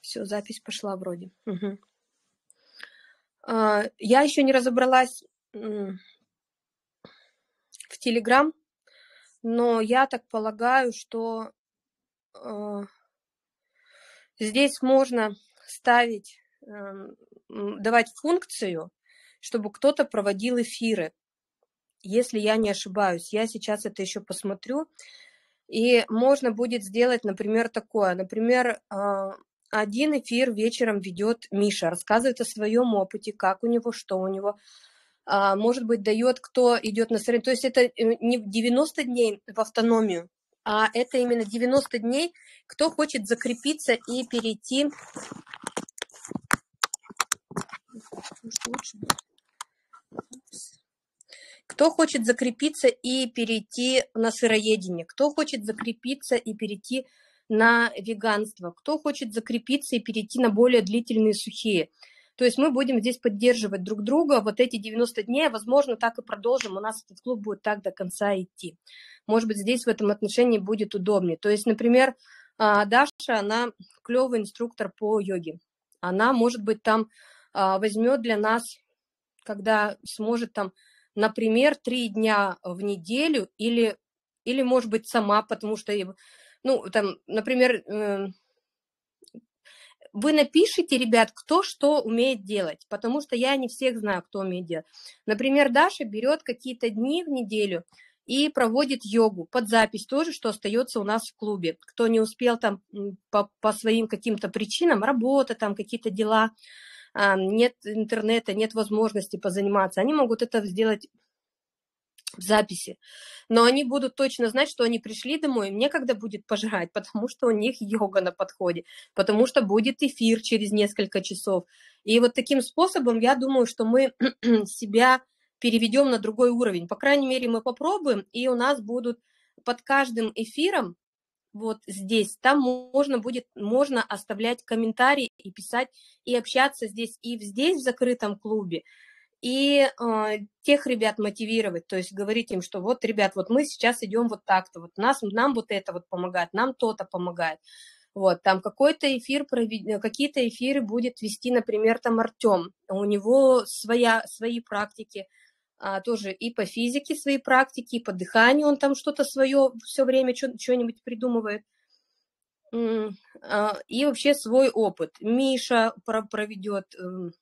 Все, запись пошла вроде. Угу. Я еще не разобралась в Telegram, но я так полагаю, что здесь можно ставить, давать функцию, чтобы кто-то проводил эфиры, если я не ошибаюсь. Я сейчас это еще посмотрю. И можно будет сделать, например, такое. Например, один эфир вечером ведет Миша, рассказывает о своем опыте, как у него, что у него. Может быть, дает, кто идет на соревнования. То есть это не 90 дней в автономию, а это именно 90 дней, кто хочет закрепиться и перейти. Кто хочет закрепиться и перейти на сыроедение, кто хочет закрепиться и перейти на веганство, кто хочет закрепиться и перейти на более длительные сухие. То есть мы будем здесь поддерживать друг друга. Вот эти 90 дней, возможно, так и продолжим. У нас этот клуб будет так до конца идти. Может быть, здесь в этом отношении будет удобнее. То есть, например, Даша, она клевый инструктор по йоге. Она, может быть, там возьмет для нас, когда сможет там, например, 3 дня в неделю или, может быть, сама, потому что, ну, там, например, вы напишите, ребят, кто что умеет делать, потому что я не всех знаю, кто умеет делать. Например, Даша берет какие-то дни в неделю и проводит йогу под запись тоже, что остается у нас в клубе. Кто не успел там по своим каким-то причинам, работа, там какие-то дела, нет интернета, нет возможности позаниматься, они могут это сделать в записи, но они будут точно знать, что они пришли домой, им некогда будет пожрать, потому что у них йога на подходе, потому что будет эфир через несколько часов. И вот таким способом, я думаю, что мы себя переведем на другой уровень. По крайней мере, мы попробуем, и у нас будут под каждым эфиром, вот здесь, там можно оставлять комментарии и писать, и общаться здесь, и здесь в закрытом клубе, и тех ребят мотивировать, то есть говорить им, что вот, ребят, вот мы сейчас идем вот так-то, вот нам вот это вот помогает, нам то-то помогает. Вот, там какой-то эфир, какие-то эфиры будет вести, например, там Артем, у него свои практики, тоже и по физике свои практики, и по дыханию он там что-то свое все время что-нибудь придумывает. И вообще свой опыт. Миша проведет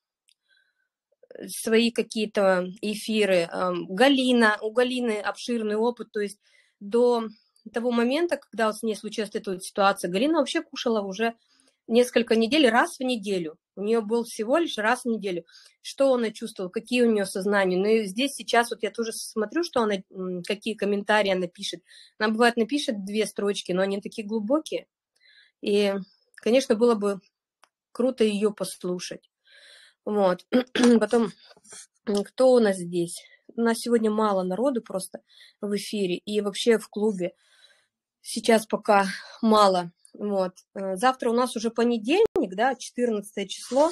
свои какие-то эфиры. У Галины обширный опыт, то есть до того момента, когда с ней случилась эта вот ситуация, Галина вообще кушала уже несколько недель, раз в неделю. У нее был всего лишь раз в неделю. Что она чувствовала, какие у нее сознания. Ну и здесь сейчас вот я тоже смотрю, что она, какие комментарии она пишет. Она, бывает, напишет 2 строчки, но они такие глубокие. И, конечно, было бы круто ее послушать. Вот. Потом, кто у нас здесь? У нас сегодня мало народу просто в эфире и вообще в клубе. Сейчас пока мало. Вот. Завтра у нас уже понедельник, да, 14 число.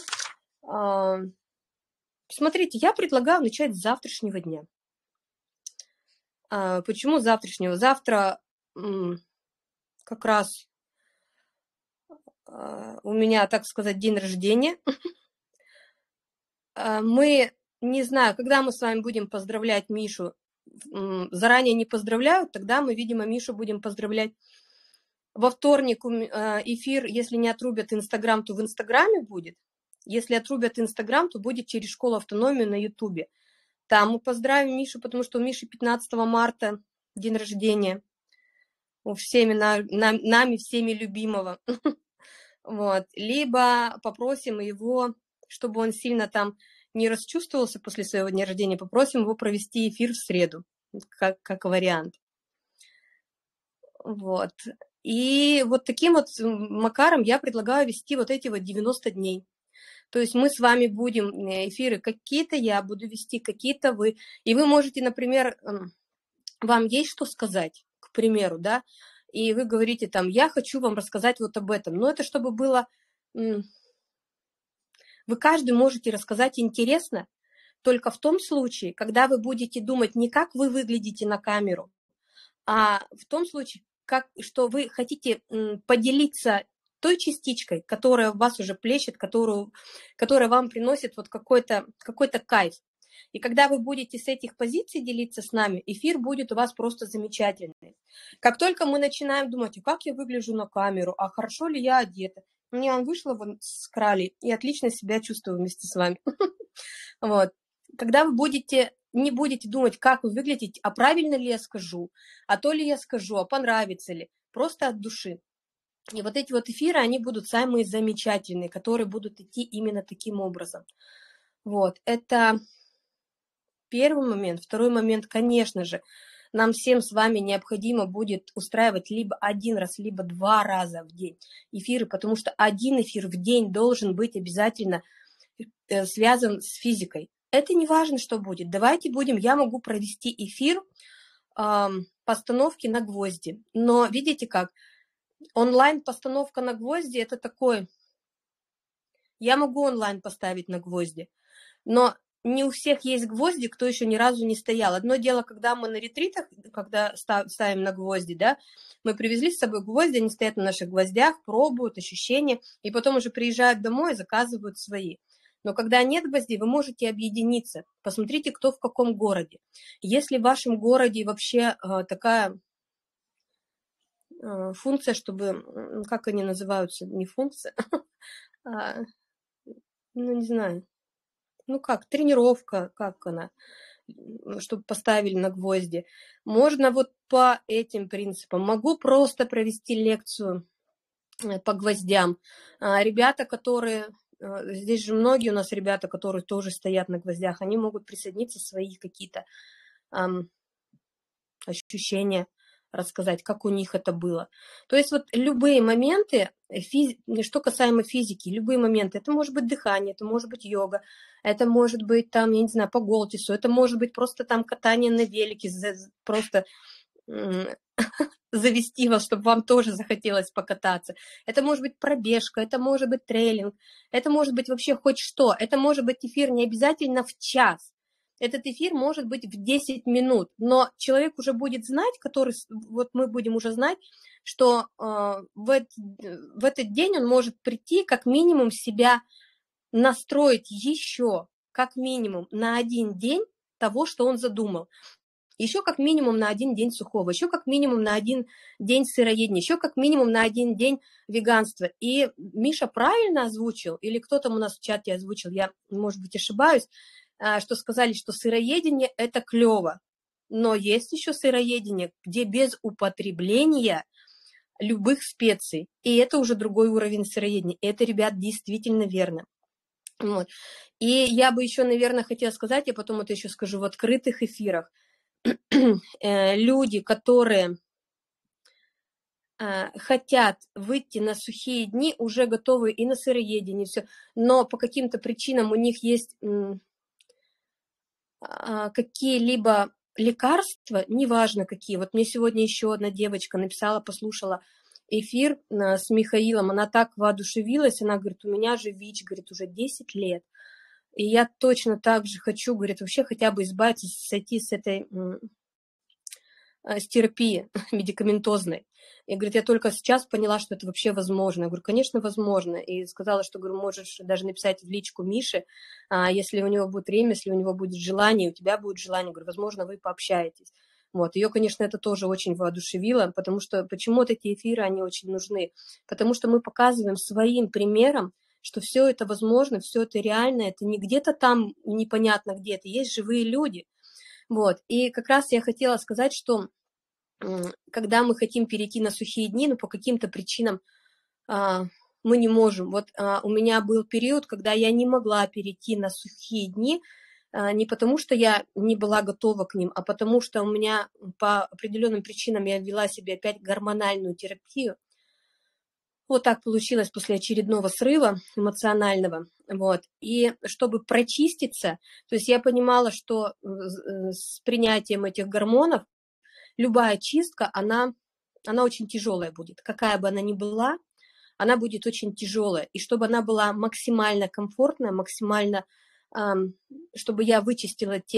Смотрите, я предлагаю начать с завтрашнего дня. Почему завтрашнего? Завтра как раз у меня, так сказать, день рождения. Мы, не знаю, когда мы с вами будем поздравлять Мишу, заранее не поздравляют, тогда мы, видимо, Мишу будем поздравлять во вторник. Эфир, если не отрубят Инстаграм, то в Инстаграме будет. Если отрубят Инстаграм, то будет через школу автономию на Ютубе. Там мы поздравим Мишу, потому что у Миши 15 марта день рождения. У нами всеми любимого. Вот. Либо попросим его, чтобы он сильно там не расчувствовался после своего дня рождения, попросим его провести эфир в среду, как вариант. Вот. И вот таким вот макаром я предлагаю вести вот эти вот 90 дней. То есть мы с вами будем эфиры, какие-то я буду вести, какие-то вы. И вы можете, например, вам есть что сказать, к примеру, да, и вы говорите там, я хочу вам рассказать вот об этом. Но это чтобы было... Вы каждый можете рассказать интересно только в том случае, когда вы будете думать не как вы выглядите на камеру, а в том случае, что вы хотите поделиться той частичкой, которая в вас уже плещет, которая вам приносит вот какой-то кайф. И когда вы будете с этих позиций делиться с нами, эфир будет у вас просто замечательный. Как только мы начинаем думать, а как я выгляжу на камеру, а хорошо ли я одета, мне он вышла вон с крали и отлично себя чувствую вместе с вами. Вот. Когда вы не будете думать, как вы выглядите, а правильно ли я скажу, а то ли я скажу, а понравится ли, просто от души. И вот эти вот эфиры, они будут самые замечательные, которые будут идти именно таким образом. Вот, это первый момент. Второй момент, конечно же, нам всем с вами необходимо будет устраивать либо один раз, либо 2 раза в день эфиры, потому что один эфир в день должен быть обязательно связан с физикой. Это не важно, что будет. Давайте я могу провести эфир постановки на гвозди. Но видите как, онлайн-постановка на гвозди, это такой, я могу онлайн поставить на гвозди, но не у всех есть гвозди, кто еще ни разу не стоял. Одно дело, когда мы на ретритах, когда ставим на гвозди, да, мы привезли с собой гвозди, они стоят на наших гвоздях, пробуют ощущения, и потом уже приезжают домой и заказывают свои. Но когда нет гвоздей, вы можете объединиться. Посмотрите, кто в каком городе. Если в вашем городе вообще такая функция, чтобы, как они называются, не функция, ну не знаю, ну как, тренировка, как она, чтобы поставили на гвозди. Можно вот по этим принципам. Могу просто провести лекцию по гвоздям. Ребята, которые, здесь же многие у нас ребята, которые тоже стоят на гвоздях, они могут присоединиться, свои какие-то ощущения рассказать, как у них это было. То есть вот любые моменты, что касаемо физики, любые моменты, это может быть дыхание, это может быть йога, это может быть там, я не знаю, по голтису, это может быть просто там катание на велике, просто завести вас, чтобы вам тоже захотелось покататься. Это может быть пробежка, это может быть трейлинг, это может быть вообще хоть что. Это может быть эфир не обязательно в час. Этот эфир может быть в 10 минут, но человек уже будет знать, вот мы будем уже знать, что в этот день он может прийти, как минимум себя настроить еще, как минимум, на 1 день того, что он задумал. Еще как минимум на 1 день сухого, еще как минимум на 1 день сыроедения, еще как минимум на 1 день веганства. И Миша правильно озвучил, или кто там у нас в чате озвучил, я, может быть, ошибаюсь, что сказали, что сыроедение – это клево. Но есть еще сыроедение, где без употребления любых специй. И это уже другой уровень сыроедения. И это, ребят, действительно верно. Вот. И я бы еще, наверное, хотела сказать, я потом это еще скажу в открытых эфирах, люди, которые хотят выйти на сухие дни, уже готовы и на сыроедение, все, но по каким-то причинам у них есть какие-либо лекарства, неважно какие. Вот мне сегодня еще одна девочка написала, послушала эфир с Михаилом, она так воодушевилась, она говорит, у меня же ВИЧ, говорит, уже 10 лет. И я точно так же хочу, говорит, вообще хотя бы избавиться, сойти с этой с терапии медикаментозной. И, говорит, я только сейчас поняла, что это вообще возможно. Я говорю, конечно, возможно. И сказала, что, говорю, можешь даже написать в личку Мише, если у него будет время, если у него будет желание, у тебя будет желание, говорю, возможно, вы пообщаетесь. Вот. Ее, конечно, это тоже очень воодушевило, потому что почему-то эти эфиры, они очень нужны. Потому что мы показываем своим примером, что все это возможно, все это реально, это не где-то там непонятно где, это есть живые люди. Вот. И как раз я хотела сказать, что когда мы хотим перейти на сухие дни, но по каким-то причинам мы не можем. Вот у меня был период, когда я не могла перейти на сухие дни, не потому что я не была готова к ним, а потому что у меня по определенным причинам я ввела себе опять гормональную терапию. Вот так получилось после очередного срыва эмоционального. Вот. И чтобы прочиститься, то есть я понимала, что с принятием этих гормонов любая чистка, она очень тяжелая будет. Какая бы она ни была, она будет очень тяжелая. И чтобы она была максимально комфортная, максимально, чтобы я вычистила те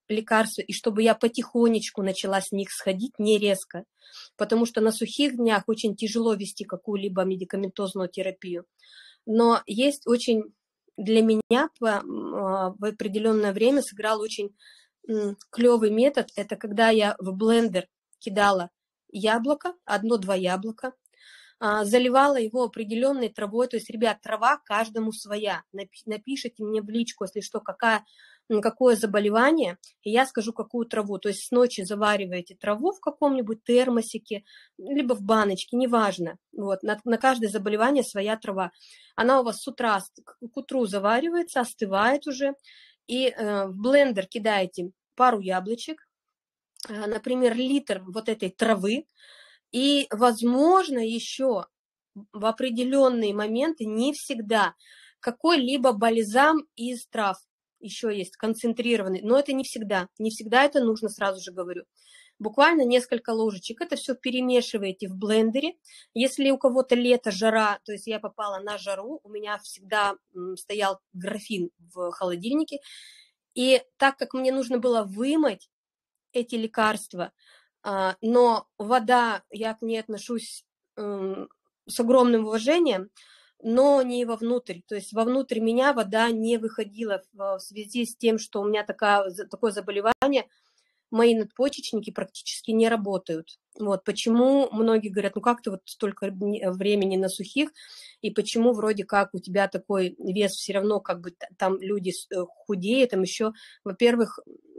лекарства, и чтобы я потихонечку начала с них сходить, не резко, потому что на сухих днях очень тяжело вести какую-либо медикаментозную терапию. Но есть очень для меня в определенное время сыграл очень клевый метод. Это когда я в блендер кидала яблоко, 1-2 яблока, заливала его определенной травой. То есть, ребят, трава каждому своя. Напишите мне в личку, если что, какое заболевание, и я скажу, какую траву. То есть с ночи завариваете траву в каком-нибудь термосике, либо в баночке, неважно. Вот, на каждое заболевание своя трава. Она у вас с утра, к утру заваривается, остывает уже, и в блендер кидаете пару яблочек, например, литр вот этой травы, и, возможно, еще в определенные моменты, не всегда, какой-либо бальзам из трав еще есть, концентрированный, но это не всегда это нужно, сразу же говорю. Буквально несколько ложечек, это все перемешиваете в блендере. Если у кого-то лето, жара, то есть я попала на жару, у меня всегда стоял графин в холодильнике, и так как мне нужно было вымыть эти лекарства, но вода, я к ней отношусь с огромным уважением, но не вовнутрь. То есть вовнутрь меня вода не выходила в связи с тем, что у меня такое заболевание, мои надпочечники практически не работают. Вот почему многие говорят, ну как ты вот столько времени на сухих, и почему вроде как у тебя такой вес все равно, как бы там люди худеют, там еще, во-первых,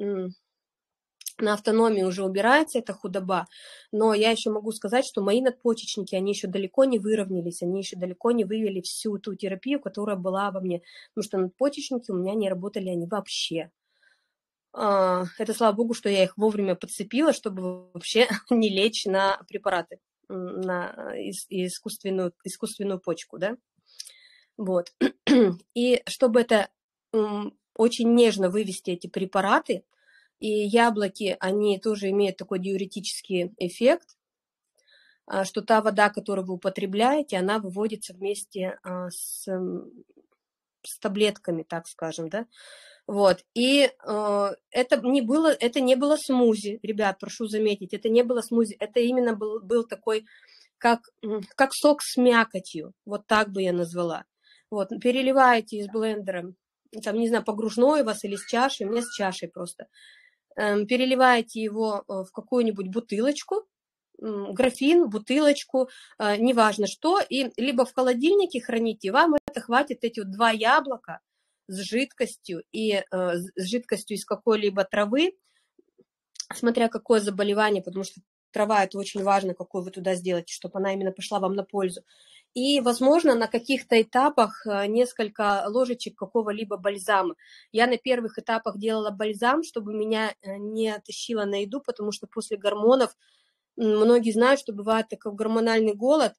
на автономии уже убирается эта худоба, но я еще могу сказать, что мои надпочечники, они еще далеко не выровнялись, они еще далеко не вывели всю ту терапию, которая была во мне, потому что надпочечники у меня не работали, они вообще. Это, слава богу, что я их вовремя подцепила, чтобы вообще не лечь на препараты, на искусственную почку, да, вот. И чтобы это очень нежно вывести эти препараты, и яблоки, они тоже имеют такой диуретический эффект, что та вода, которую вы употребляете, она выводится вместе с таблетками, так скажем, да. Вот. И это не было смузи, ребят, прошу заметить, это не было смузи, это именно был такой, как сок с мякотью, вот так бы я назвала. Вот, переливаете из блендера, там, не знаю, погружной у вас или с чашей, у меня с чашей просто, переливаете его в какую-нибудь бутылочку, графин, бутылочку, неважно что, и либо в холодильнике храните, вам это хватит, эти вот 2 яблока с жидкостью и с жидкостью из какой-либо травы, смотря какое заболевание, потому что трава, это очень важно, какую вы туда сделаете, чтобы она именно пошла вам на пользу. И, возможно, на каких-то этапах несколько ложечек какого-либо бальзама. Я на первых этапах делала бальзам, чтобы меня не тащило на еду, потому что после гормонов, многие знают, что бывает такой гормональный голод,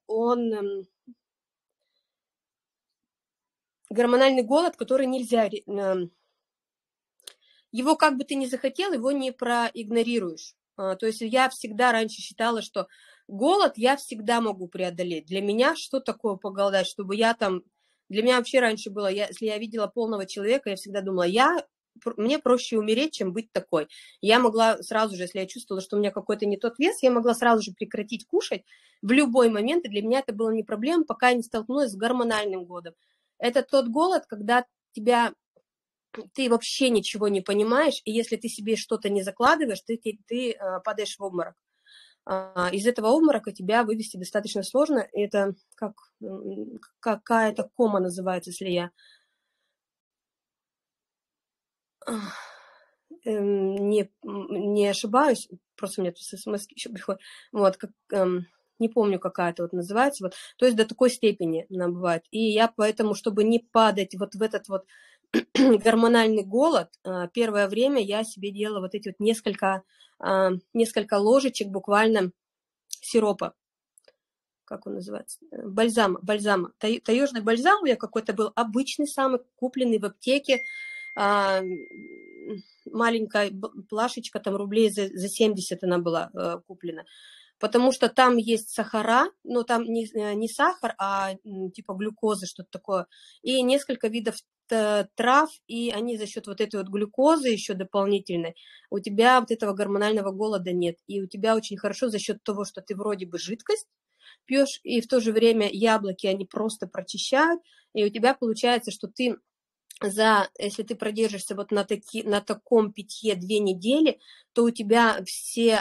который нельзя, его как бы ты ни захотел, его не проигнорируешь. То есть я всегда раньше считала, что голод я всегда могу преодолеть. Для меня что такое поголодать, чтобы я там... Для меня вообще раньше было, если я видела полного человека, я всегда думала, мне проще умереть, чем быть такой. Я могла сразу же, если я чувствовала, что у меня какой-то не тот вес, я могла сразу же прекратить кушать в любой момент, и для меня это было не проблема, пока я не столкнулась с гормональным голодом. Это тот голод, когда ты вообще ничего не понимаешь, и если ты себе что-то не закладываешь, ты падаешь в обморок. Из этого обморока тебя вывести достаточно сложно. Это какая-то кома называется, если я не ошибаюсь. Просто у меня тут смс еще приходит. Вот, не помню, какая-то вот называется. Вот. То есть до такой степени она бывает. И я поэтому, чтобы не падать вот в этот вот гормональный голод, первое время я себе делала вот эти вот несколько ложечек буквально сиропа, как он называется, бальзама. Таежный бальзам у меня какой-то был обычный самый, купленный в аптеке, маленькая плашечка, там рублей за 70 она была куплена. потому что там есть сахара, но там не сахар, а типа глюкоза, что-то такое, и несколько видов трав, и они за счет вот этой вот глюкозы еще дополнительной, у тебя вот этого гормонального голода нет, и у тебя очень хорошо за счет того, что ты вроде бы жидкость пьешь, и в то же время яблоки, они просто прочищают, и у тебя получается, что ты если ты продержишься вот на таком питье 2 недели, то у тебя все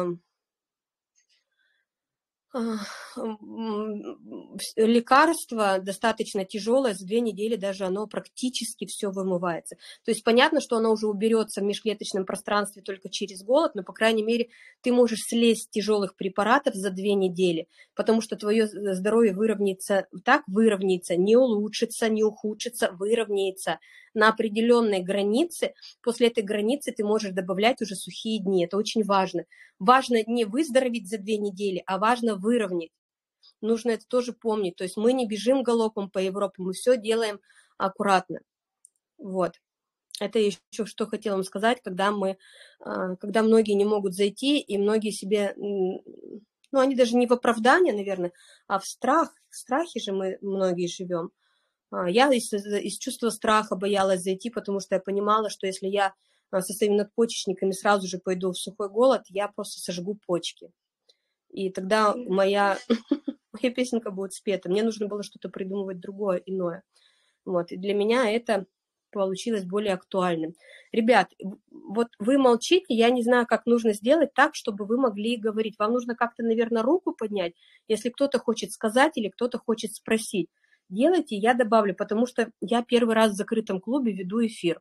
лекарство достаточно тяжелое, за 2 недели даже оно практически все вымывается. То есть понятно, что оно уже уберется в межклеточном пространстве только через голод, но, по крайней мере, ты можешь слезть с тяжелых препаратов за 2 недели, потому что твое здоровье выровняется, не улучшится, не ухудшится, выровняется на определенной границе. После этой границы ты можешь добавлять уже сухие дни. Это очень важно. Важно не выздороветь за 2 недели, а важно выровнять. Нужно это тоже помнить. То есть мы не бежим галопом по Европе, мы все делаем аккуратно. Вот. Это еще что хотела вам сказать, когда многие не могут зайти, и многие себе, ну, они даже не в оправдание, наверное, а в страх. В страхе же мы многие живем. Я из чувства страха боялась зайти, потому что я понимала, что если я со своими надпочечниками сразу же пойду в сухой голод, я просто сожгу почки. И тогда моя песенка будет спета. Мне нужно было что-то придумывать другое, иное. Вот. И для меня это получилось более актуальным. Ребят, вот вы молчите, я не знаю, как нужно сделать так, чтобы вы могли говорить. Вам нужно как-то, наверное, руку поднять, если кто-то хочет сказать или кто-то хочет спросить. Делайте, я добавлю, потому что я первый раз в закрытом клубе веду эфир.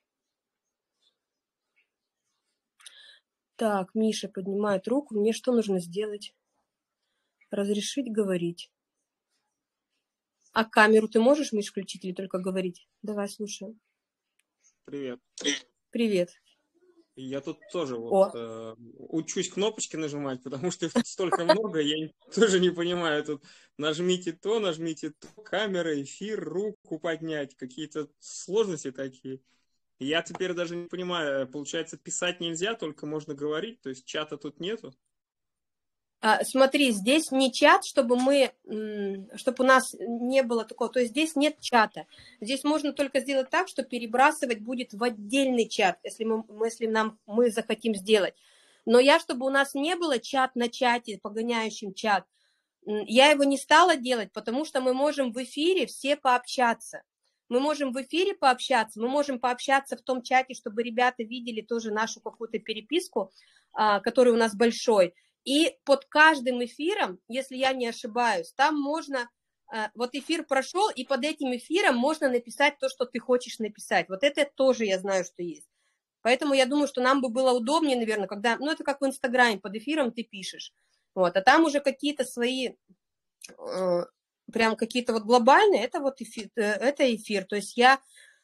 Так, Миша поднимает руку. Мне что нужно сделать? Разрешить говорить. А камеру ты можешь, Миш, включить или только говорить? Давай, слушаю. Привет. Привет. Я тут тоже учусь кнопочки нажимать, потому что их тут столько много, я тоже не понимаю. Тут нажмите то, камера, эфир, руку поднять, какие-то сложности такие. Я теперь даже не понимаю, получается, писать нельзя, только можно говорить, то есть чата тут нету? Смотри, здесь не чат, чтобы у нас не было такого, то есть здесь нет чата. Здесь можно только сделать так, что перебрасывать будет в отдельный чат, если мы захотим сделать. Но чтобы у нас не было чат на чате, погоняющим чат, я его не стала делать, потому что мы можем в эфире все пообщаться. Мы можем в эфире пообщаться, мы можем пообщаться в том чате, чтобы ребята видели тоже нашу какую-то переписку, который у нас большой. И под каждым эфиром, если я не ошибаюсь, там можно, вот эфир прошел, и под этим эфиром можно написать то, что ты хочешь написать. Вот это тоже я знаю, что есть. Поэтому я думаю, что нам бы было удобнее, наверное, когда, это как в Инстаграме, под эфиром ты пишешь. Вот, а там уже какие-то свои, прям какие-то вот глобальные, это вот эфир, это эфир. То есть я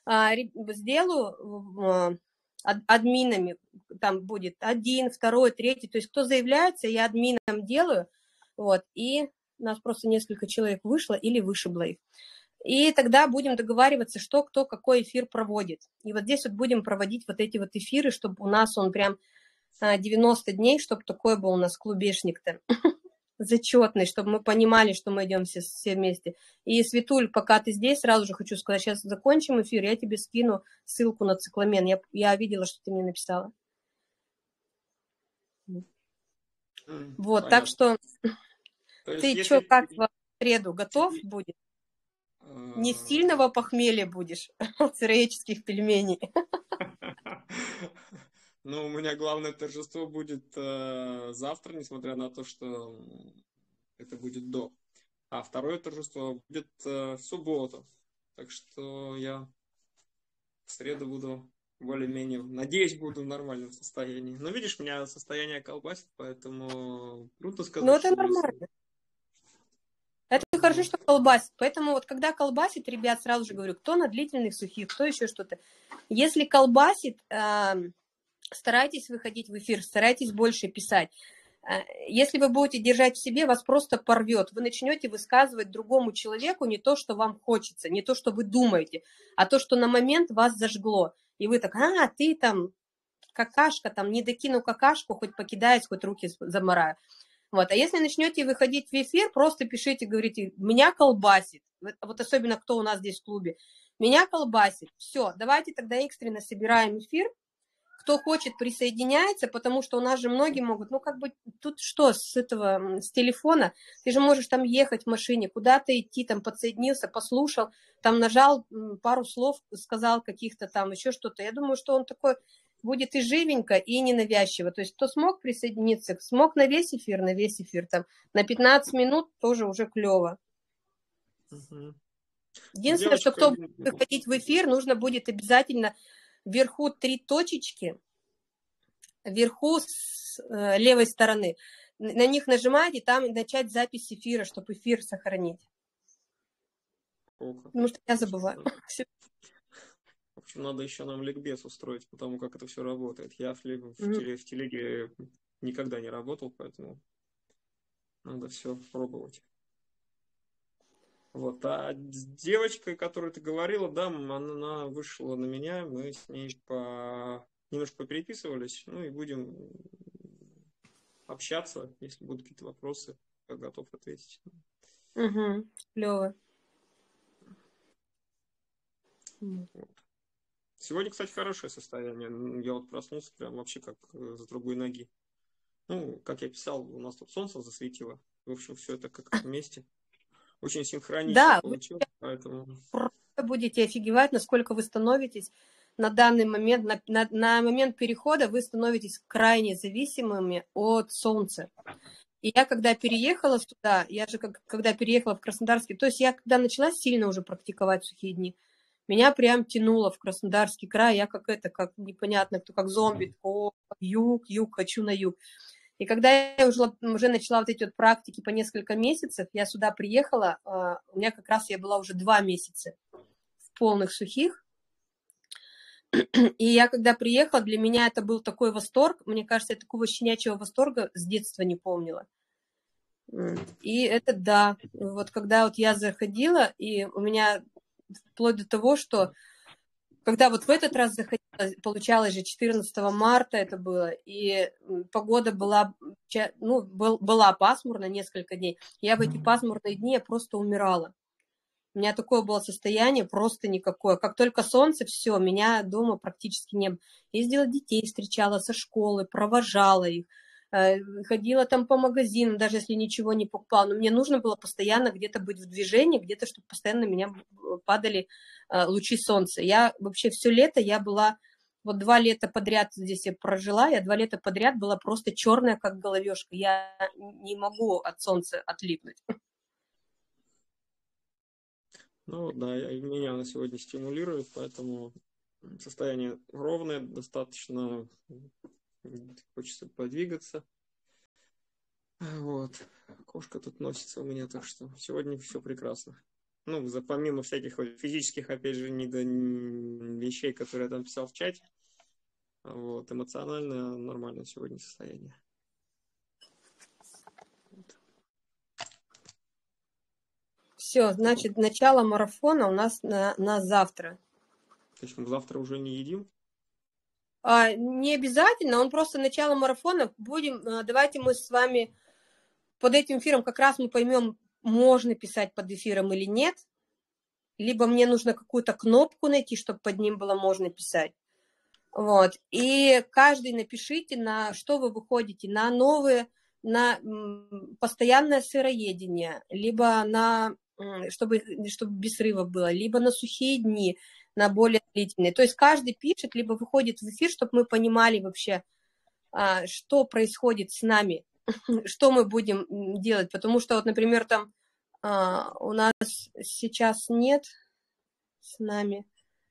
сделаю админами, там будет 1, 2, 3, то есть кто заявляется, я админом делаю, вот, и у нас просто несколько человек вышло или вышибло их. И тогда будем договариваться, что кто какой эфир проводит. И вот здесь вот будем проводить вот эти вот эфиры, чтобы у нас он прям 90 дней, чтобы такой был у нас клубешник-то зачетный, чтобы мы понимали, что мы идем все вместе. И, Светуль, пока ты здесь, сразу же хочу сказать, сейчас закончим эфир, я тебе скину ссылку на цикламен. Я видела, что ты мне написала. Вот, понятно. Так что ты что, как в среду готов будет? Не сильного похмелья будешь, от сыроедческих пельменей. Ну, у меня главное торжество будет завтра, несмотря на то, что это будет до. А второе торжество будет в субботу. Так что я в среду буду более-менее, надеюсь, буду в нормальном состоянии. Но видишь, меня состояние колбасит, поэтому трудно сказать. Ну, это нормально. Это хорошо, что колбасит. Поэтому вот когда колбасит, ребят, сразу же говорю, кто на длительных сухих, кто еще что-то. Если колбасит, старайтесь выходить в эфир, старайтесь больше писать. Если вы будете держать в себе, вас просто порвет. Вы начнете высказывать другому человеку не то, что вам хочется, не то, что вы думаете, а то, что на момент вас зажгло. И вы так, ты там какашка, там не докину какашку, хоть покидаюсь, хоть руки замараю. Вот. А если начнете выходить в эфир, просто пишите, говорите, меня колбасит. Вот особенно кто у нас здесь в клубе. Меня колбасит. Все, давайте тогда экстренно собираем эфир. Кто хочет, присоединяется, потому что у нас же многие могут, ну, как бы, тут что с этого, с телефона, ты же можешь там ехать в машине, куда-то идти, там, подсоединился, послушал, там, нажал пару слов, сказал каких-то там, еще что-то. Я думаю, что он такой будет и живенько, и ненавязчиво. То есть, кто смог присоединиться, смог на весь эфир, там, на 15 минут тоже уже клево. Угу. Единственное, что кто будет выходить в эфир, нужно будет обязательно вверху 3 точечки, вверху с левой стороны. На них нажимаете, там начать запись эфира, чтобы эфир сохранить. Потому что я забываю. В общем, надо еще нам ликбез устроить, потому как это все работает. Я в телеге никогда не работал, поэтому надо все пробовать. Вот. А с девочкой, которую ты говорила, да, она вышла на меня, мы с ней немножко попереписывались, ну и будем общаться, если будут какие-то вопросы, я готов ответить. Угу, клево. Вот. Сегодня, кстати, хорошее состояние. Я вот проснулся прям вообще как с другой ноги. Ну, как я писал, у нас тут солнце засветило. В общем, все это как вместе. Очень синхронично получилось, поэтому... Просто будете офигевать, насколько вы становитесь на данный момент, на момент перехода вы становитесь крайне зависимыми от солнца. И я когда переехала сюда, я же когда переехала в Краснодарский, то есть я когда начала сильно уже практиковать сухие дни, меня прям тянуло в Краснодарский край, я как непонятно кто, как зомби, юг, хочу на юг. И когда я уже начала вот эти вот практики по несколько месяцев, я сюда приехала, у меня как раз я была уже 2 месяца в полных сухих. И я когда приехала, для меня это был такой восторг. Мне кажется, я такого щенячьего восторга с детства не помнила. И это да. Вот когда вот я заходила, и у меня вплоть до того, что когда вот в этот раз заходила, получалось же 14 марта это было, и погода была, ну, была пасмурно несколько дней. Я в эти пасмурные дни я просто умирала. У меня такое было состояние, просто никакое. Как только солнце, все, меня дома практически не было. Ездила детей, встречала со школы, провожала их, ходила там по магазинам, даже если ничего не покупала. Но мне нужно было постоянно где-то быть в движении, где-то, чтобы постоянно на меня падали лучи солнца. Я вообще все лето, я была, вот 2 лета подряд здесь я прожила, я 2 лета подряд была просто черная, как головешка. Я не могу от солнца отлипнуть. Ну да, меня на сегодня стимулирует, поэтому состояние ровное, достаточно хочется подвигаться. Вот. Кошка тут носится у меня, так что сегодня все прекрасно. Ну, помимо всяких физических, опять же, вещей, которые я там писал в чате, вот, эмоционально нормальное сегодня состояние. Все, значит, начало марафона у нас на завтра. То есть мы завтра уже не едим? Не обязательно, он просто начало марафона. Давайте мы с вами под этим эфиром как раз мы поймем, можно писать под эфиром или нет. Либо мне нужно какую-то кнопку найти, чтобы под ним было можно писать. Вот. И каждый напишите, на что вы выходите, на новые, на постоянное сыроедение, либо на, чтобы без срывов было, либо на сухие дни, на более длительные. То есть каждый пишет, либо выходит в эфир, чтобы мы понимали вообще, что происходит с нами, что мы будем делать. Потому что, вот, например, там у нас сейчас нет с нами.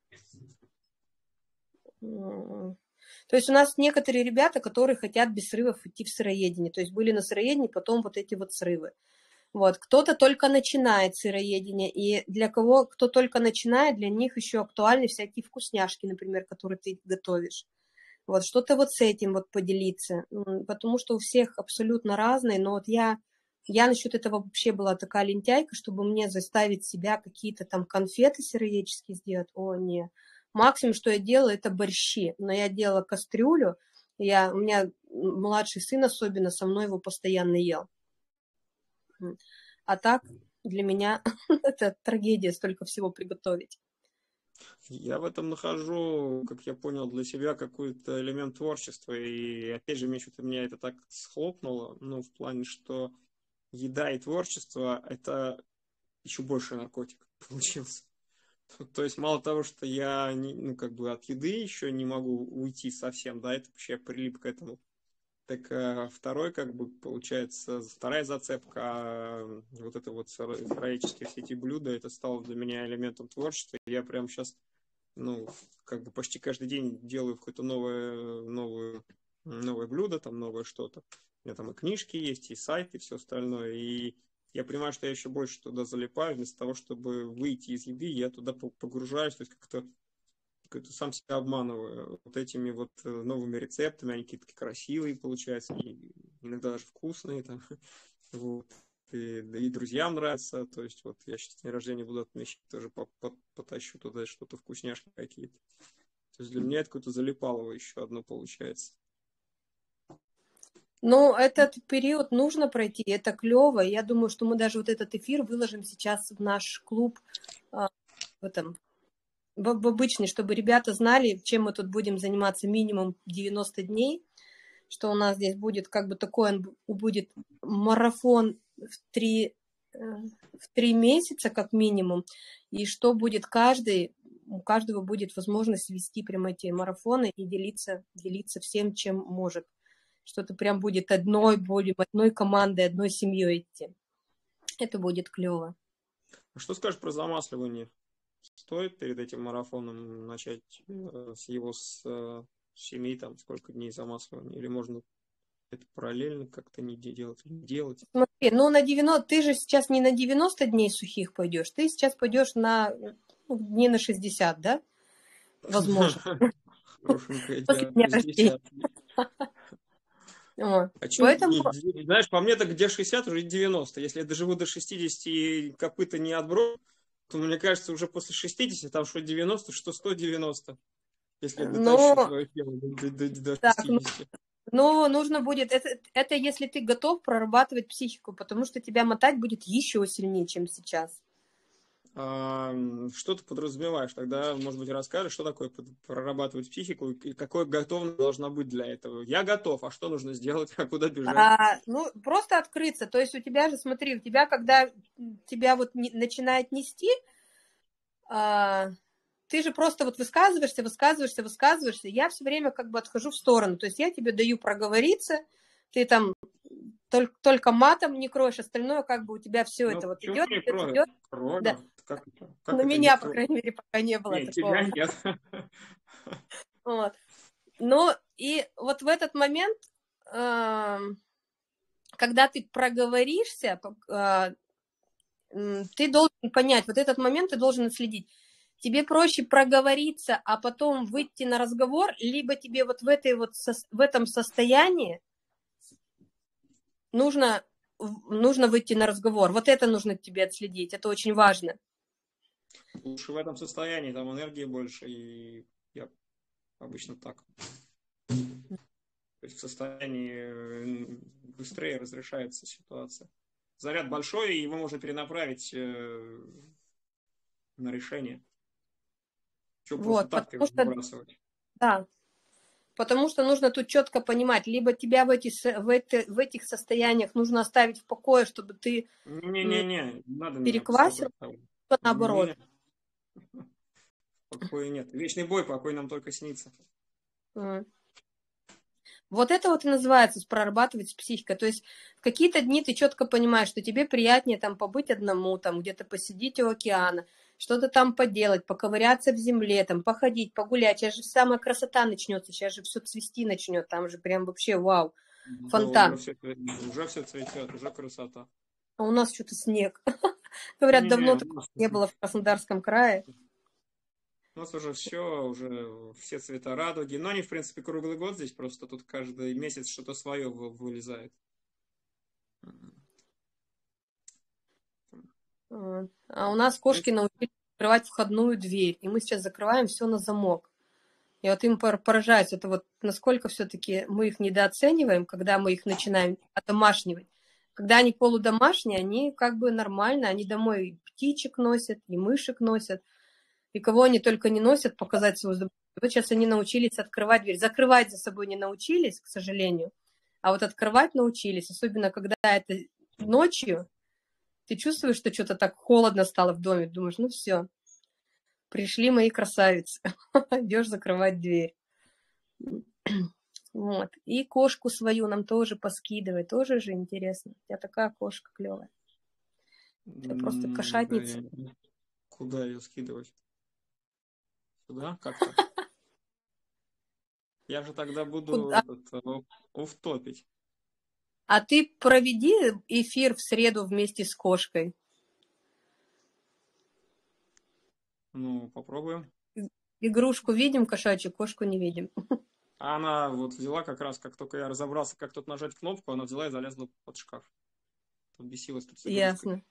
То есть у нас некоторые ребята, которые хотят без срывов идти в сыроедение. То есть были на сыроедении, потом вот эти вот срывы. Вот. Кто-то только начинает сыроедение, и для кого, кто только начинает, для них еще актуальны всякие вкусняшки, например, которые ты готовишь. Вот что-то вот с этим вот поделиться, потому что у всех абсолютно разные, но вот я насчет этого вообще была такая лентяйка, чтобы мне заставить себя какие-то там конфеты сыроедческие сделать. О, не. Максимум, что я делала, это борщи, но я делала кастрюлю, У меня младший сын особенно со мной его постоянно ел. А так для меня это трагедия столько всего приготовить. Я в этом нахожу, как я понял, для себя какой-то элемент творчества. И опять же, что-то меня это так схлопнуло, ну, в плане, что еда и творчество – это еще больше наркотик получился. То есть мало того, что я ну, как бы от еды еще не могу уйти совсем, да, это вообще я прилип к этому. Так второй, как бы, получается, вторая зацепка, вот это вот сыроедческие все эти блюда, это стало для меня элементом творчества. Я прямо сейчас, ну, как бы почти каждый день делаю какое-то новое блюдо, там новое что-то. У меня там и книжки есть, и сайт, и все остальное. И я понимаю, что я еще больше туда залипаю, вместо того, чтобы выйти из еды, я туда погружаюсь, то есть как-то сам себя обманываю вот этими вот новыми рецептами, они какие-то красивые получаются, и иногда даже вкусные там, вот. И друзьям нравится, то есть вот я сейчас день рождения буду отмечать, тоже потащу туда что-то вкусняшки какие-то. То есть для меня это какое-то залипалово еще одно получается. Ну, этот период нужно пройти, это клево. Я думаю, что мы даже вот этот эфир выложим сейчас в наш клуб в обычный, чтобы ребята знали, чем мы тут будем заниматься минимум 90 дней, что у нас здесь будет как бы такой, будет марафон в 3 месяца как минимум, и что будет у каждого будет возможность вести прямо эти марафоны и делиться всем, чем может. Что-то прям будет будем одной командой, одной семьей идти. Это будет клево. А что скажешь про замасливание? Стоит перед этим марафоном начать с 7, там, сколько дней замасливания? Или можно это параллельно как-то не делать? Смотри, ну ты же сейчас не на 90 дней сухих пойдешь, ты сейчас пойдешь дней на 60, да? Возможно. Хорошенькое После дело, дня рождения. 60. Поэтому... Знаешь, по мне, так где 60, уже 90. Если я доживу до 60 и копыта не отброшу, то, мне кажется, уже после 60, там что 90, что 190. Если я дотащу свое тело до 60. Но нужно будет, это если ты готов прорабатывать психику, потому что тебя мотать будет еще сильнее, чем сейчас. Что ты подразумеваешь? Тогда, может быть, расскажешь, что такое прорабатывать психику и какой готовность должна быть для этого? Я готов, а что нужно сделать, а куда бежать? Просто открыться. То есть у тебя же, смотри, когда тебя вот начинает нести, ты же просто вот высказываешься. Я все время как бы отхожу в сторону. То есть я тебе даю проговориться, ты там только матом не кроешь, остальное как бы у тебя все это вот идет. Крою. Да. Как На это меня, не по крайней мере, пока не было такого. Тебя нет. Вот. Ну, и вот в этот момент, когда ты проговоришься, ты должен понять, вот этот момент ты должен отследить. Тебе проще проговориться, а потом выйти на разговор, либо тебе вот в этом состоянии нужно выйти на разговор. Вот это нужно тебе отследить, это очень важно. Лучше в этом состоянии, там энергии больше, и я обычно так. То есть в состоянии быстрее разрешается ситуация. Заряд большой, и его можно перенаправить на решение. Что просто так его выбрасывать. Да, потому что нужно тут четко понимать, либо тебя в этих состояниях нужно оставить в покое, чтобы ты не надо переквасил, меня наоборот. Покоя нет. Вечный бой, покой нам только снится. Вот это вот и называется прорабатывать с психикой. То есть в какие-то дни ты четко понимаешь, что тебе приятнее там побыть одному, там где-то посидеть у океана, что-то там поделать, поковыряться в земле, там походить, погулять. Сейчас же самая красота начнется, сейчас же все цвести начнет, там же прям вообще вау, фонтан. Да, уже все цветет, уже красота. А у нас что-то снег. Говорят, давно такого не было в Краснодарском крае. У нас уже все цвета радуги. Но они, в принципе, круглый год здесь. Просто тут каждый месяц что-то свое вылезает. А у нас кошки научились закрывать входную дверь. И мы сейчас закрываем все на замок. И вот им поражается, это вот насколько все-таки мы их недооцениваем, когда мы их начинаем одомашнивать. Когда они полудомашние, они как бы нормально, они домой и птичек носят, и мышек носят, и кого они только не носят, показать свою заботу. Вот сейчас они научились открывать дверь. Закрывать за собой не научились, к сожалению, а вот открывать научились, особенно когда это ночью, ты чувствуешь, что что-то так холодно стало в доме, думаешь, ну все, пришли мои красавицы, идешь закрывать дверь. Вот. И кошку свою нам тоже поскидывай, тоже же интересно. У тебя такая кошка клевая. У тебя просто кошатница. Куда ее скидывать? Сюда как-то? Я же тогда буду офтопить. А ты проведи эфир в среду вместе с кошкой. Ну, попробуем. Игрушку видим, кошачью, кошку не видим. А она вот взяла как раз, как только я разобрался, как тут нажать кнопку, она взяла и залезла под шкаф. Тут бесилась тут с игрушкой. Ясно.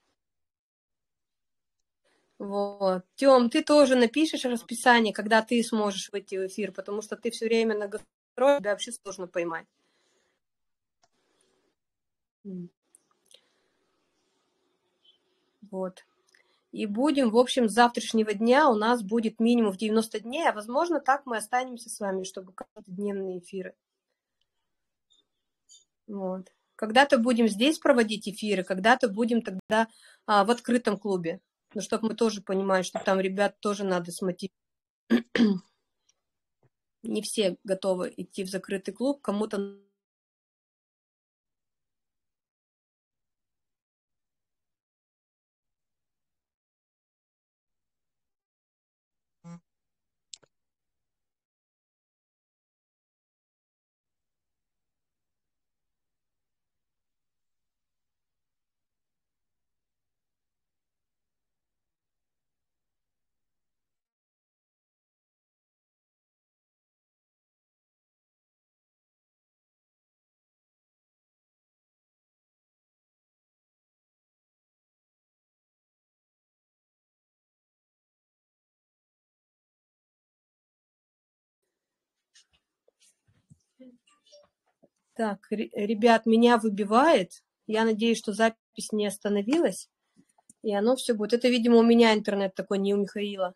Вот. Тём, ты тоже напишешь расписание, когда ты сможешь выйти в эфир, потому что ты все время на гастроле, тебя вообще сложно поймать. Вот. И будем, в общем, с завтрашнего дня у нас будет минимум в 90 дней, а возможно, так мы останемся с вами, чтобы каждодневные эфиры. Вот. Когда-то будем здесь проводить эфиры, когда-то будем тогда в открытом клубе. Ну, чтобы мы тоже понимали, что там ребят тоже надо смотреть. Не все готовы идти в закрытый клуб, кому-то... Так, ребят, меня выбивает. Я надеюсь, что запись не остановилась. И оно все будет. Это, видимо, у меня интернет такой, не у Михаила.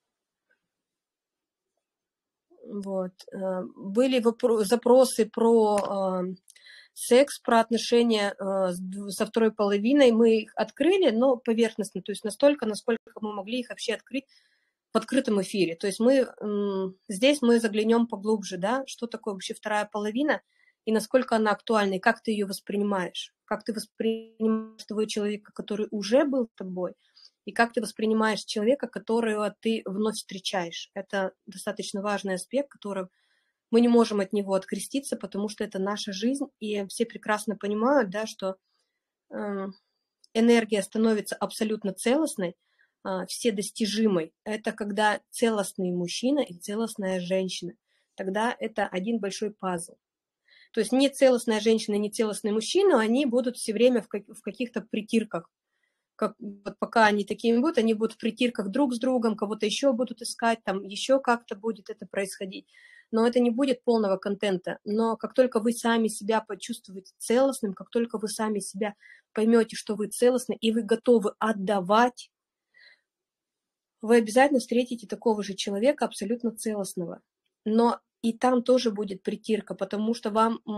Вот. Были запросы про секс, про отношения со второй половиной. Мы их открыли, но поверхностно. То есть настолько, насколько мы могли их вообще открыть в открытом эфире. То есть здесь мы заглянем поглубже, да, что такое вообще вторая половина и насколько она актуальна, и как ты ее воспринимаешь. Как ты воспринимаешь того человека, который уже был с тобой, и как ты воспринимаешь человека, которого ты вновь встречаешь. Это достаточно важный аспект, который мы не можем от него откреститься, потому что это наша жизнь, и все прекрасно понимают, да, что энергия становится абсолютно целостной, вседостижимой. Это когда целостный мужчина и целостная женщина. Тогда это один большой пазл. То есть нецелостная женщина и нецелостный мужчина, они будут все время в каких-то притирках. Вот пока они такими будут, они будут в притирках друг с другом, кого-то еще будут искать, там еще как-то будет это происходить. Но это не будет полного контента. Но как только вы сами себя почувствуете целостным, как только вы сами себя поймете, что вы целостны, и вы готовы отдавать, вы обязательно встретите такого же человека, абсолютно целостного. Но и там тоже будет притирка, потому что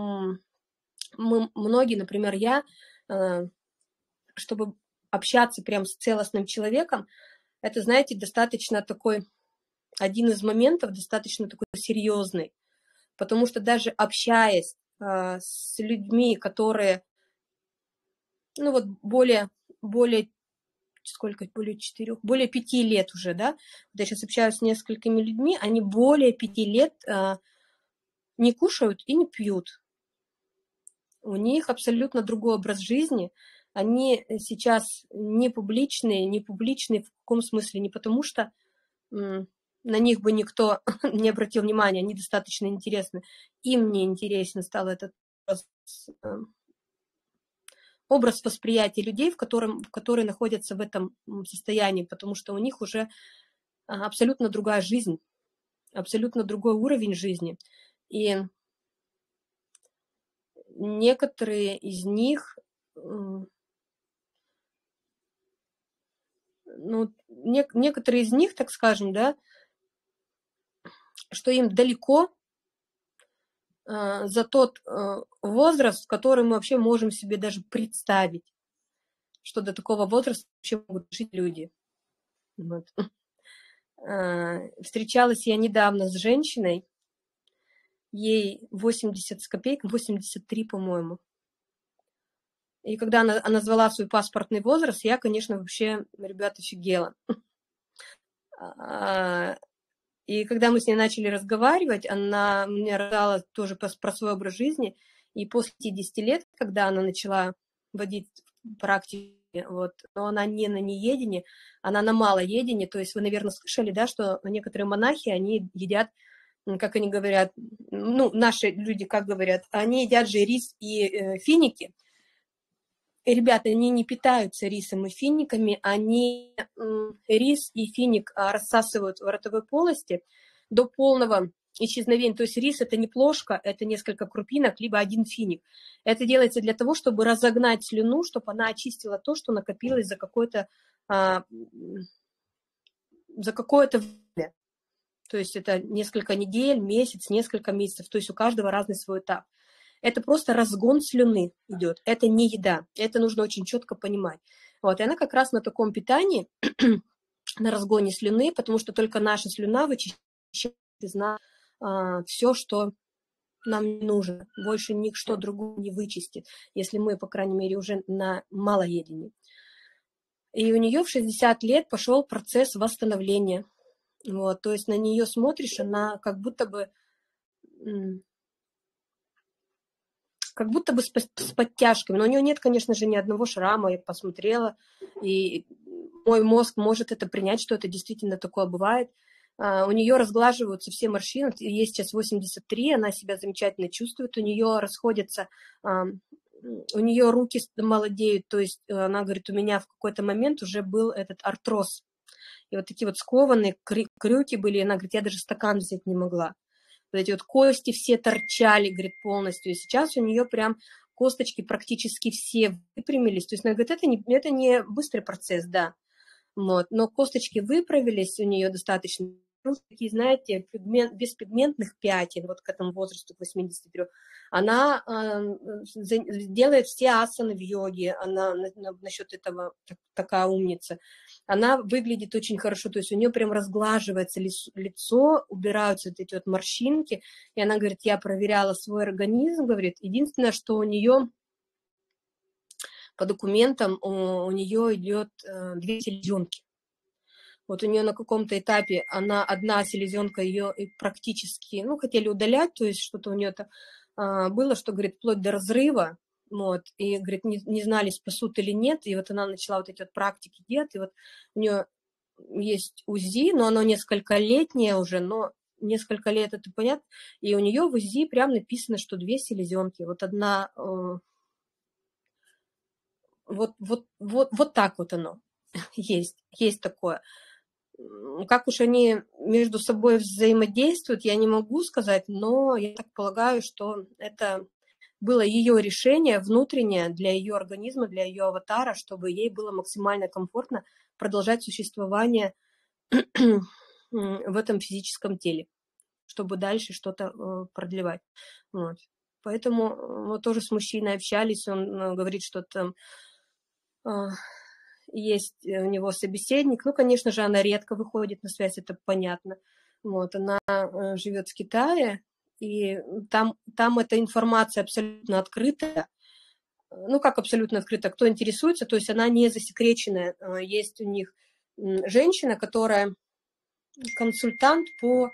многие, например, я, чтобы общаться прям с целостным человеком, это, знаете, достаточно такой, один из моментов достаточно такой серьезный, потому что даже общаясь с людьми, которые, ну вот более сколько, более 5 лет уже, да, вот я сейчас общаюсь с несколькими людьми, они более 5 лет не кушают и не пьют. У них абсолютно другой образ жизни, они сейчас не публичные в каком смысле, не потому что на них бы никто не обратил внимания, они достаточно интересны, им не интересен стал этот образ восприятия людей, которые находятся в этом состоянии, потому что у них уже абсолютно другая жизнь. абсолютно другой уровень жизни. И некоторые из них, некоторые из них, так скажем, да, что им далеко за тот возраст, который мы вообще можем себе даже представить, что до такого возраста вообще могут жить люди. Вот. Встречалась я недавно с женщиной, ей 80 с копейкой, 83, по-моему. И когда она назвала свой паспортный возраст, я, конечно, вообще, ребят, офигела. И когда мы с ней начали разговаривать, она мне рассказала тоже про свой образ жизни. И после 50 лет, когда она начала вводить практики, вот, но она не на неедении, она на малоедении. То есть вы, наверное, слышали, да, что некоторые монахи, они едят, как они говорят, ну, наши люди как говорят, они едят же рис и финики. И, ребята, они не питаются рисом и финиками, они рис и финик рассасывают в ротовой полости до полного исчезновения. То есть рис – это не плошка, это несколько крупинок, либо один финик. Это делается для того, чтобы разогнать слюну, чтобы она очистила то, что накопилось за какое-то время. То есть это несколько недель, месяц, несколько месяцев. То есть у каждого разный свой этап. Это просто разгон слюны идет. Это не еда. Это нужно очень четко понимать. Вот. И она как раз на таком питании, на разгоне слюны, потому что только наша слюна вычищает из нас все, что нам не нужно. Больше ничто другое не вычистит, если мы, по крайней мере, уже на малоедении. И у нее в 60 лет пошел процесс восстановления. Вот. То есть на нее смотришь, она как будто бы с подтяжками. Но у нее нет, конечно же, ни одного шрама. Я посмотрела, и мой мозг может это принять, что это действительно такое бывает. У нее разглаживаются все морщины. Ей сейчас 83, она себя замечательно чувствует. У нее расходятся, у нее руки молодеют. То есть она говорит, у меня в какой-то момент уже был этот артроз. И вот такие вот скованные крюки были. И она говорит, я даже стакан взять не могла. Вот эти вот кости все торчали, говорит, полностью. И сейчас у нее прям косточки практически все выпрямились. То есть она говорит, это не быстрый процесс, да. Вот. Но косточки выправились у нее достаточно. Такие, знаете, без пигментных пятен, вот к этому возрасту, к 83. Она делает все асаны в йоге, она насчет этого такая умница. Она выглядит очень хорошо, то есть у нее прям разглаживается лицо, убираются вот эти вот морщинки, и она говорит, я проверяла свой организм, говорит, единственное, что у нее по документам, у нее идет 2 селезенки. Вот у нее на каком-то этапе одна селезенка ее практически, хотели удалять, то есть что-то у нее было, что, говорит, вплоть до разрыва, вот, и, говорит, не знали, спасут или нет, и вот она начала вот эти вот практики делать, и вот у нее есть УЗИ, но оно несколько летнее уже, но несколько лет, это понятно, и у нее в УЗИ прям написано, что 2 селезенки, вот одна, вот так вот оно есть такое. Как уж они между собой взаимодействуют, я не могу сказать, но я так полагаю, что это было ее решение внутреннее для ее организма, для ее аватара, чтобы ей было максимально комфортно продолжать существование в этом физическом теле, чтобы дальше что-то продлевать. Вот. Поэтому мы тоже с мужчиной общались, он говорит, что там есть у него собеседник. Конечно же, она редко выходит на связь, это понятно. Вот, она живет в Китае, и там эта информация абсолютно открытая. Как абсолютно открыта? Кто интересуется, то есть она не засекреченная. Есть у них женщина, которая консультант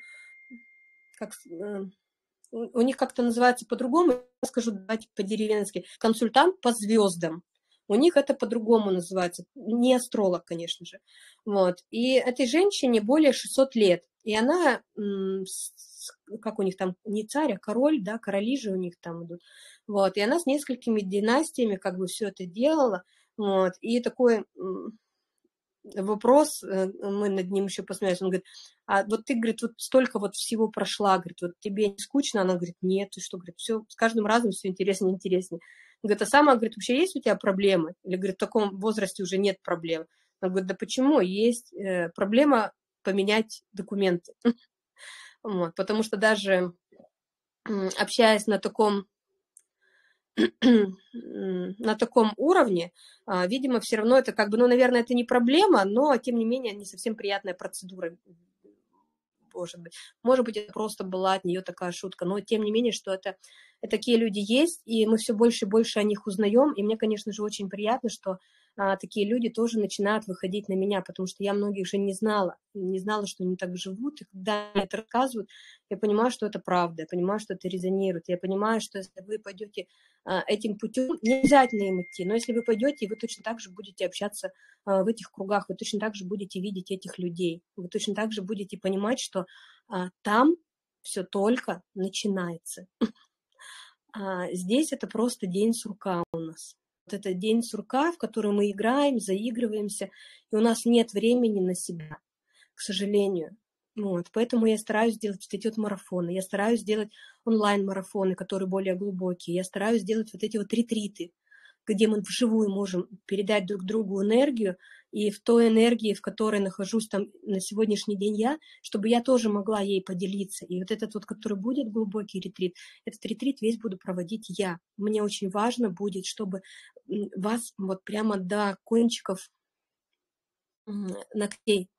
у них как-то называется по-другому, я скажу, давайте по-деревенски, консультант по звездам. У них это по-другому называется, не астролог, конечно же. Вот. И этой женщине более 600 лет, и она, как у них там, не царь, а король, да, короли же у них там идут. Вот. И она с несколькими династиями как бы все это делала. Вот. И такой вопрос, мы над ним еще посмеялись, он говорит, а вот ты, говорит, вот столько вот всего прошла, говорит, вот тебе не скучно? Она говорит, нет, ты что, говорит, все, с каждым разом все интереснее и интереснее. Говорит, а сама, говорит, вообще есть у тебя проблемы? Или, говорит, в таком возрасте уже нет проблем? Она говорит, да почему? Есть проблема поменять документы. Вот, потому что даже общаясь на таком уровне, видимо, все равно это как бы, ну, наверное, это не проблема, но, тем не менее, не совсем приятная процедура, может быть. Может быть, это просто была от нее такая шутка, но, тем не менее, что это такие люди есть, и мы все больше и больше о них узнаем, и мне, конечно же, очень приятно, что такие люди тоже начинают выходить на меня, потому что я многих же не знала, что они так живут, и когда они это рассказывают, я понимаю, что это правда, я понимаю, что это резонирует, я понимаю, что если вы пойдете этим путем, не обязательно им идти, но если вы пойдете, вы точно так же будете общаться в этих кругах, вы точно так же будете видеть этих людей, вы точно так же будете понимать, что там все только начинается. Здесь это просто день сурка у нас. Вот это день сурка, в который мы играем, заигрываемся, и у нас нет времени на себя, к сожалению. Вот, поэтому я стараюсь делать вот эти вот марафоны, я стараюсь делать онлайн-марафоны, которые более глубокие, я стараюсь делать вот эти вот ретриты, где мы вживую можем передать друг другу энергию, и в той энергии, в которой нахожусь там на сегодняшний день я, чтобы я тоже могла ей поделиться. И вот этот вот, который будет глубокий ретрит, этот ретрит весь буду проводить я. Мне очень важно будет, чтобы вас вот прямо до кончиков ногтей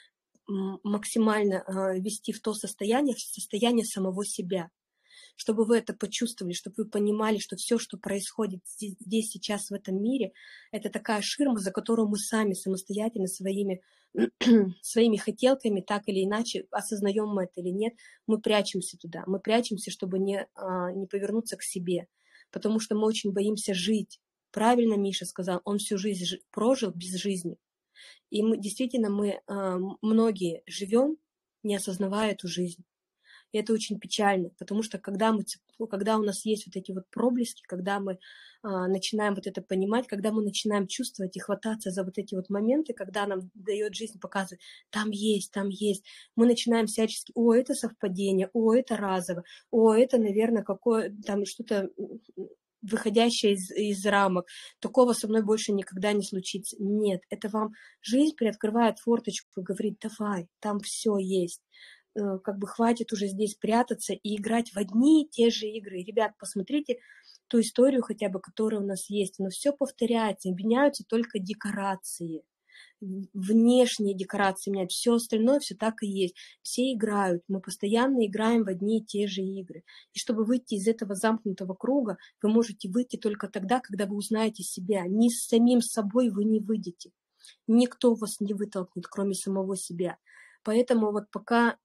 максимально ввести в то состояние, в состояние самого себя, чтобы вы это почувствовали, чтобы вы понимали, что все, что происходит здесь сейчас в этом мире, это такая ширма, за которую мы сами самостоятельно своими хотелками, так или иначе, осознаем мы это или нет, мы прячемся туда, мы прячемся, чтобы не повернуться к себе, потому что мы очень боимся жить. Правильно Миша сказал, он всю жизнь прожил без жизни. И мы действительно, многие живем, не осознавая эту жизнь. И это очень печально, потому что когда у нас есть вот эти вот проблески, когда мы начинаем вот это понимать, когда мы начинаем чувствовать и хвататься за вот эти вот моменты, когда нам дает жизнь показывать, там есть, мы начинаем всячески, это совпадение, это разово, это, наверное, какое там что-то выходящее из рамок, такого со мной больше никогда не случится. Нет, это вам жизнь приоткрывает форточку и говорит, давай, там все есть. Как бы хватит уже здесь прятаться и играть в одни и те же игры. Ребят, посмотрите ту историю хотя бы, которая у нас есть. Но все повторяется, меняются только декорации. Внешние декорации меняют, все остальное все так и есть. Все играют, мы постоянно играем в одни и те же игры. И чтобы выйти из этого замкнутого круга, вы можете выйти только тогда, когда вы узнаете себя. Ни с самим собой вы не выйдете. Никто вас не вытолкнет, кроме самого себя. Поэтому вот пока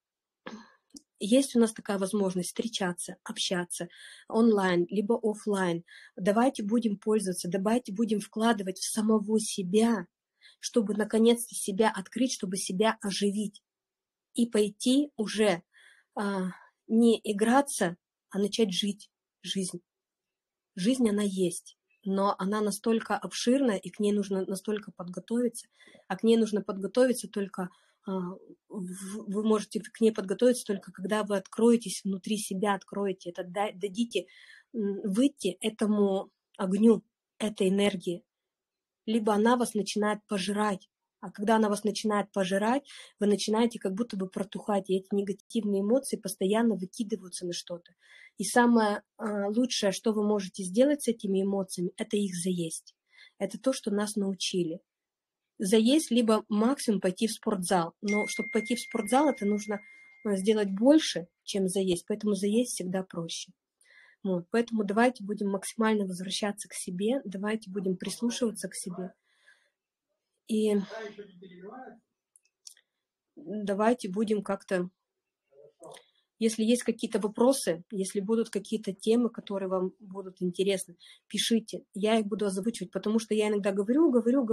есть у нас такая возможность встречаться, общаться онлайн, либо офлайн, давайте будем пользоваться, давайте будем вкладывать в самого себя, чтобы наконец-то себя открыть, чтобы себя оживить и пойти уже не играться, а начать жить жизнь. Жизнь, она есть, но она настолько обширна, и к ней нужно настолько подготовиться, а к ней нужно подготовиться только, вы можете к ней подготовиться только когда вы откроетесь внутри себя, откроете это, дадите выйти этому огню, этой энергии, либо она вас начинает пожирать. А когда она вас начинает пожирать, вы начинаете как будто бы протухать, и эти негативные эмоции постоянно выкидываются на что-то. И самое лучшее, что вы можете сделать с этими эмоциями, это их заесть. Это то, что нас научили. Заесть, либо максимум пойти в спортзал. Но чтобы пойти в спортзал, это нужно сделать больше, чем заесть. Поэтому заесть всегда проще. Вот. Поэтому давайте будем максимально возвращаться к себе, давайте будем прислушиваться к себе. И давайте будем как-то, если есть какие-то вопросы, если будут какие-то темы, которые вам будут интересны, пишите, я их буду озвучивать, потому что я иногда говорю,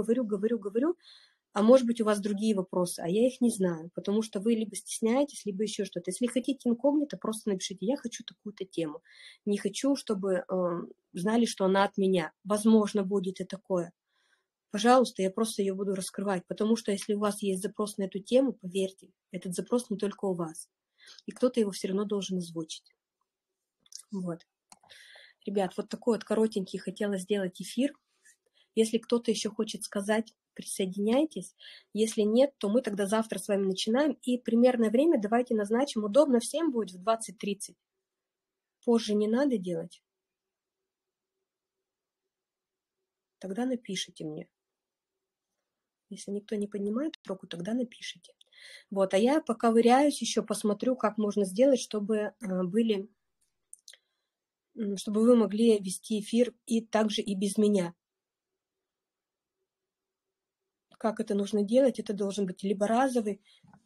а может быть у вас другие вопросы, а я их не знаю, потому что вы либо стесняетесь, либо еще что-то. Если хотите инкогнито, просто напишите, я хочу такую-то тему, не хочу, чтобы знали, что она от меня. Возможно, будет и такое. пожалуйста, я просто ее буду раскрывать, потому что если у вас есть запрос на эту тему, поверьте, этот запрос не только у вас, и кто-то его все равно должен озвучить. Вот. Ребят, вот такой вот коротенький хотела сделать эфир. Если кто-то еще хочет сказать, присоединяйтесь. Если нет, то мы тогда завтра с вами начинаем. И примерное время давайте назначим. Удобно всем будет в 20:30. Позже не надо делать. Тогда напишите мне. Если никто не поднимает руку, тогда напишите. Вот, а я поковыряюсь еще, посмотрю, как можно сделать, чтобы вы могли вести эфир и также и без меня. Как это нужно делать? Это должен быть либо разовое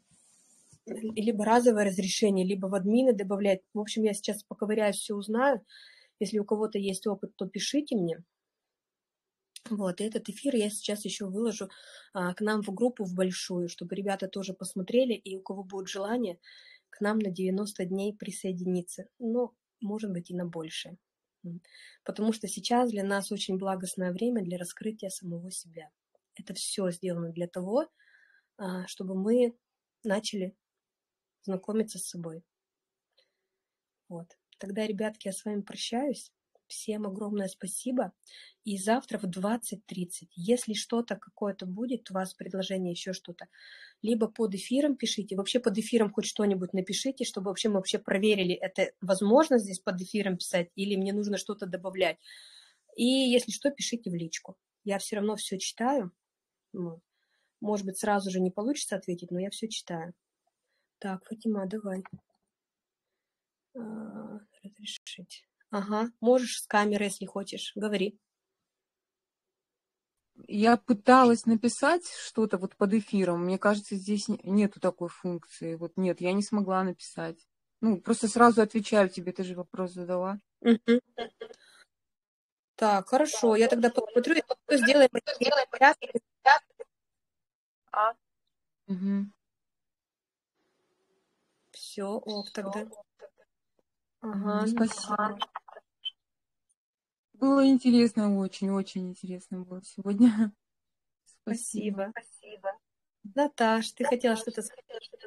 разрешение, либо в админы добавлять. В общем, я сейчас поковыряюсь, все узнаю. Если у кого-то есть опыт, то пишите мне. Вот, и этот эфир я сейчас еще выложу к нам в группу, в большую, чтобы ребята тоже посмотрели, и у кого будет желание, к нам на 90 дней присоединиться. Ну, может быть, и на больше. Потому что сейчас для нас очень благостное время для раскрытия самого себя. Это все сделано для того, чтобы мы начали знакомиться с собой. Вот. Тогда, ребятки, я с вами прощаюсь. Всем огромное спасибо. И завтра в 20:30, если что-то какое-то будет, у вас предложение, еще что-то, либо под эфиром пишите, вообще под эфиром хоть что-нибудь напишите, чтобы вообще мы вообще проверили, это возможно здесь под эфиром писать, или мне нужно что-то добавлять. И если что, пишите в личку. Я все равно все читаю. Вот. Может быть, сразу же не получится ответить, но я все читаю. Так, Фатима, давай. Разрешить. Ага, можешь с камеры, если хочешь. Говори. Я пыталась написать что-то вот под эфиром. Мне кажется, здесь нету такой функции. Вот нет, я не смогла написать. Ну, просто сразу отвечаю тебе, ты же вопрос задала. Угу. Так, хорошо. Я тогда посмотрю, и сделаем порядок. Угу. Все, ок, тогда. Ага. Спасибо. Было интересно, очень интересно было сегодня. Спасибо. Наташ, ты хотела что-то сказать?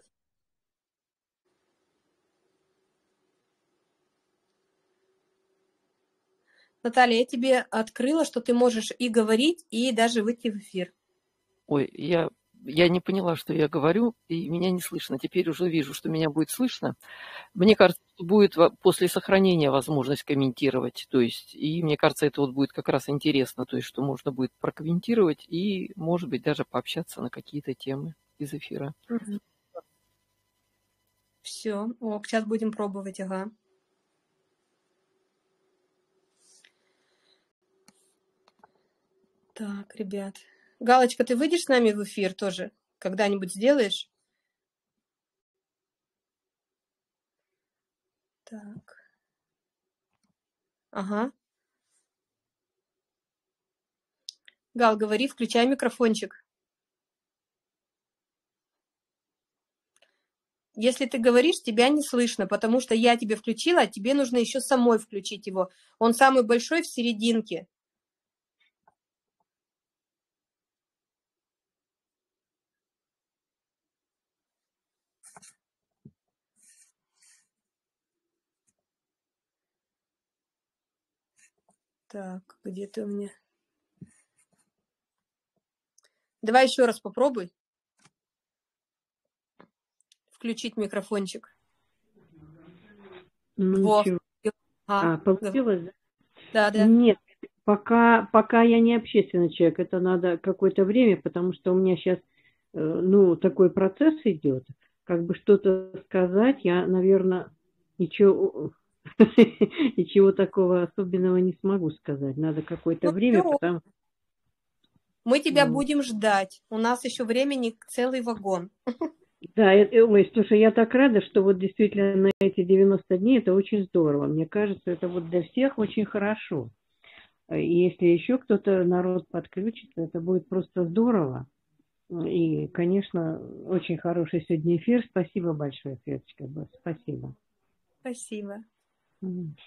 Наталья, я тебе открыла, что ты можешь и говорить, и даже выйти в эфир. Ой, я не поняла, что я говорю, и меня не слышно. Теперь уже вижу, что меня будет слышно. Мне кажется, что будет после сохранения возможность комментировать. То есть, и мне кажется, это вот будет как раз интересно. То есть, что можно будет прокомментировать и, может быть, даже пообщаться на какие-то темы из эфира. Угу. Все, ок, сейчас будем пробовать, ага. Так, ребят. Галочка, ты выйдешь с нами в эфир тоже? Когда-нибудь сделаешь? Так. Ага. Гал, говори, включай микрофончик. Если ты говоришь, тебя не слышно, потому что я тебе включила, а тебе нужно еще самой включить его. Он самый большой в серединке. Так, где ты у меня? Давай еще раз попробуй. Включить микрофончик. Ну, чего? Получилось, да? Да. Нет, пока я не общественный человек, это надо какое-то время, потому что у меня сейчас, такой процесс идет. Как бы что-то сказать, я, наверное, ничего такого особенного не смогу сказать. Надо какое-то время, потому... Мы тебя будем ждать. У нас еще времени целый вагон. Да, ой, слушай, я так рада, что вот действительно на эти 90 дней это очень здорово. Мне кажется, это вот для всех очень хорошо. И если еще кто-то, народ подключится, это будет просто здорово. И, конечно, очень хороший сегодня эфир. Спасибо большое, Светочка. Спасибо. Спасибо.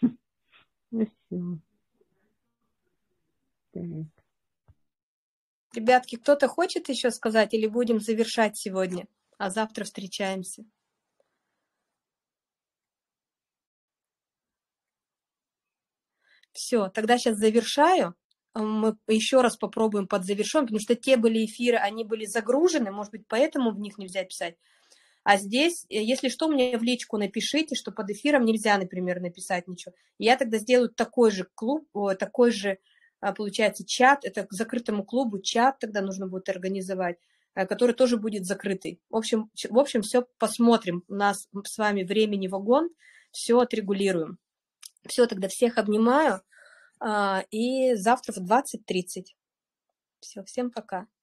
Спасибо. Так. Ребятки, кто-то хочет еще сказать или будем завершать сегодня, а завтра встречаемся? Все, тогда сейчас завершаю. Мы еще раз попробуем подзавершим, потому что те были эфиры, они были загружены, может быть, поэтому в них нельзя писать. А здесь, если что, мне в личку напишите, что под эфиром нельзя, например, написать ничего. Я тогда сделаю такой же клуб, такой же, получается, чат, это к закрытому клубу чат тогда нужно будет организовать, который тоже будет закрытый. В общем, все посмотрим. У нас с вами времени вагон, все отрегулируем. Все, тогда всех обнимаю. И завтра в 20:30. Все, всем пока.